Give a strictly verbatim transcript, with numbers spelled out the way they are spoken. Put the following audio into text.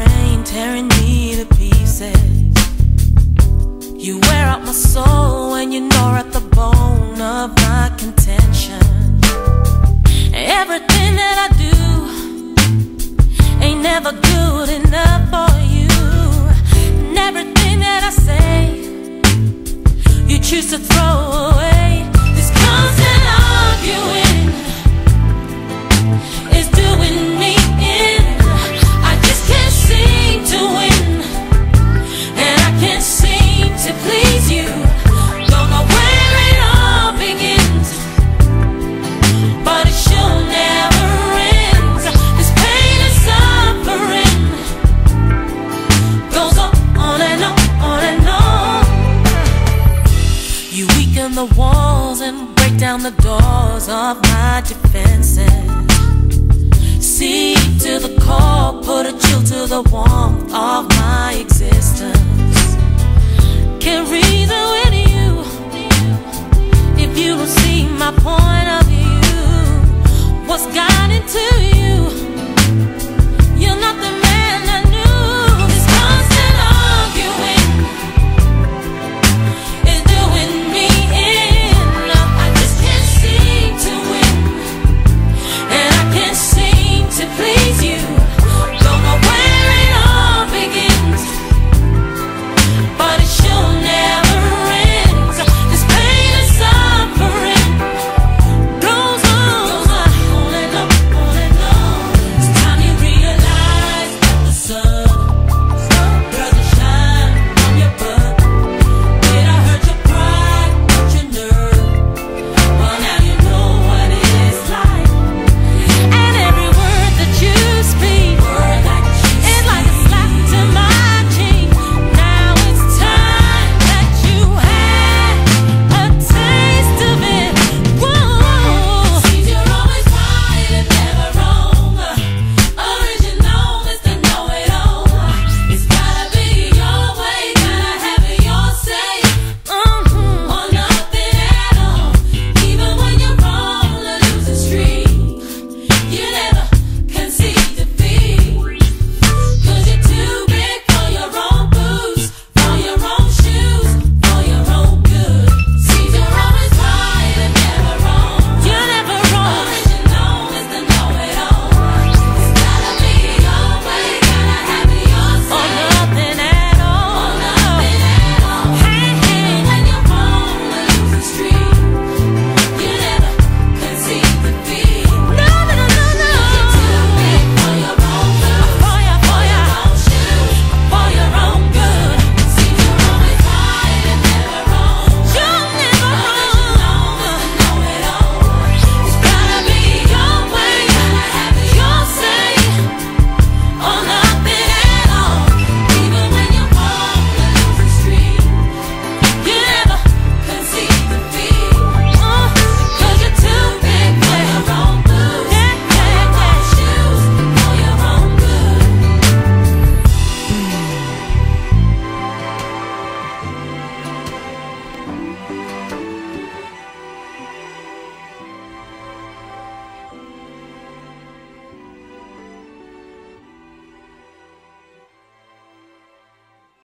brain, tearing me to pieces. You wear out my soul when you gnaw at the bone of my contention. Everything that I do ain't never good enough for you. And everything that I say, you choose to throw away. This constant arguing is doing me in. I just can't seem to win, and I can't seem to please you. Don't know where it all begins, but it sure never ends. This pain and suffering goes on, on and on, on and on. You weaken the walls and break down the doors of my defenses. See to the core, put a chill to the warmth of my existence. Can't reason with you if you don't see my point of view. What's got into